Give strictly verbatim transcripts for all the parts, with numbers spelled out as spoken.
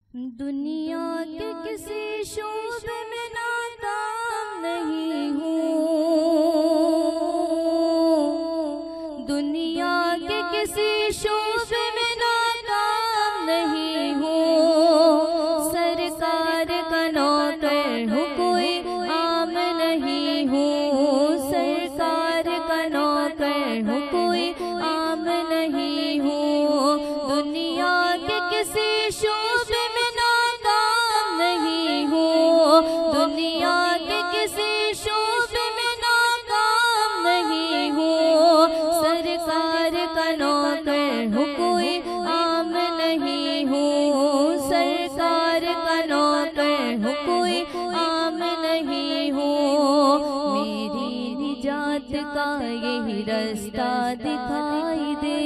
دنیا کے کسی شعبے میں ناکام نہیں ہوں، دنیا کے کسی شعبے میں ناکام نہیں ہوں، سرکار کا نوکر ہوں کوئی عام نہیں ہوں، سرکار کا نوکر ہوں کوئی عام نہیں ہوں، دنیا کے کسی شعبے میں ناکام نہیں ہوں، دنیا کے کسی شعبے میں ناکام نہیں ہوں، سرکار کا نوکر ہوں کوئی عام نہیں ہوں، سرکار کا نوکر ہوں کوئی عام نہیں ہوں، میری نجات کا یہی رستہ دکھائی دے،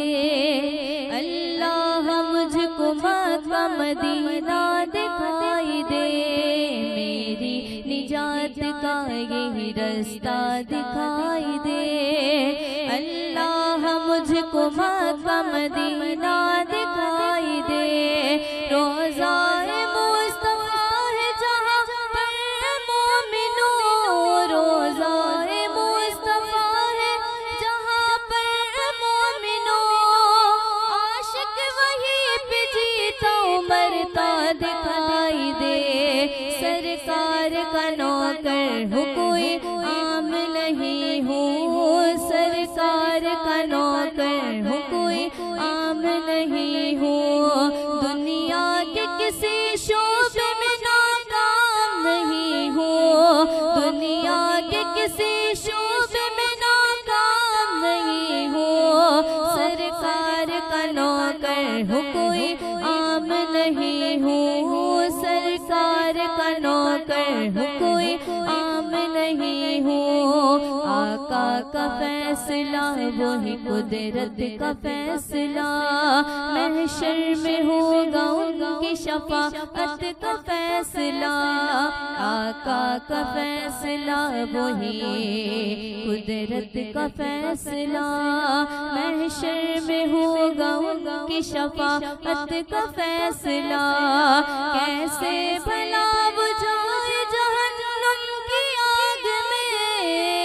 اللہ مجھ کو مکہ مدینہ دکھائی دے، میری نجات کا یہی رستہ دکھائی دے، اللہ مجھ کو مکہ مدینہ دکھائی دے، روضہ مصطفیٰ ہے جہاں پر مومنوں، روضہ مصطفیٰ ہے جہاں پر مومنوں، عاشق وہی پہ جیتا مرتا دکھائی دے، سرکار کا نوکر ہوں کوئی عام نہیں ہوں، سرکار کا نوکر ہوں کوئی عام نہیں ہوں، دنیا کے کسی شعبے میں ناکام نہیں ہوں، دنیا کے کسی شعبے میں ناکام نہیں ہوں، سرکار کا نوکر ہوں کوئی عام نہیں ہوں، سرکار کا نوکر ہوں کوئی عام نہیں ہوں، آقا کا فیصلہ وہی قدرت کا فیصلہ، محشر میں ہوگا ان کی شفاعت کا فیصلہ، آقا کا فیصلہ وہی قدرت کا فیصلہ، محشر میں ہوگا ان کی شفاعت کا فیصلہ، کیسے بھلا وہ جائے جہنم کی آگ میں،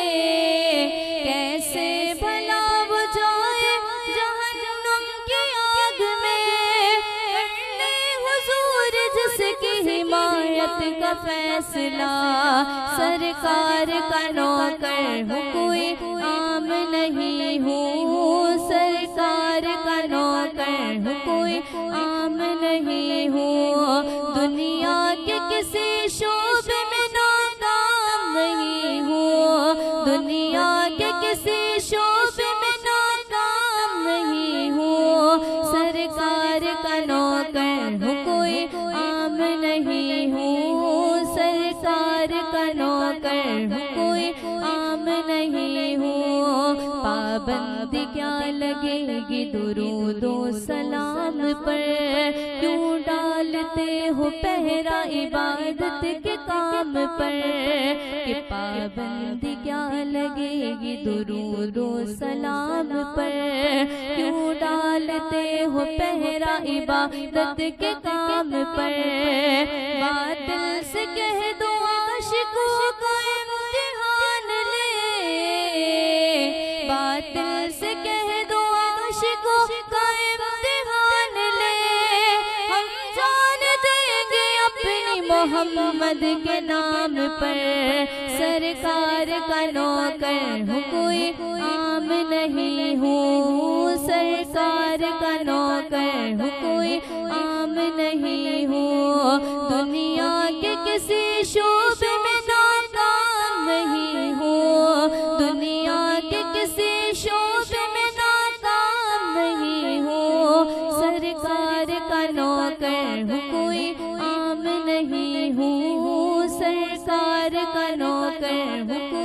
کیسے بھلا وہ جائے جہنم کی آگ میں، کرنے حضور جس کی حمایت کا فیصلہ، سرکار کا نوکر ہوں کوئی عام نہیں ہوں، سرکار کا نوکر ہوں کوئی عام نہیں ہوں، دنیا کے کسی شعبے میں ناکام نہیں ہوں، دنیا کے کسی شعبے میں ناکام نہیں ہوں، سرکار کا نوکر ہوں کوئی عام نہیں ہوں، سرکار کا نوکر ہوں کوئی عام نہیں ہوں، پابند کیا لگے گی درود و سلام پر، کیوں ڈالتے ہو پہرا عبادت کے کام پر، کہ پابند کیا لگے گی درود و سلام پر، کیوں ڈالتے ہو پہرا عبادت کے کام پر، باطل سے کہہ دو عاشقوں کا امتحان لے، باطل سے کہہ دو عاشقوں کا امتحان لے، ہم جان دیں گے اپنی محمد کے نام پر، سرکار کا نوکر ہوں کوئی عام نہیں ہوں، سرکار کا نوکر ہوں کوئی عام نہیں ہوں، دنیا کے کسی شعبے میں ناکام نہیں ہوں، دنیا کے کسی شعبے میں ناکام نہیں ہوں، سرکار کا نوکر ہوں کوئی عام نہیں ہوں، سرکار کا نوکر ہوں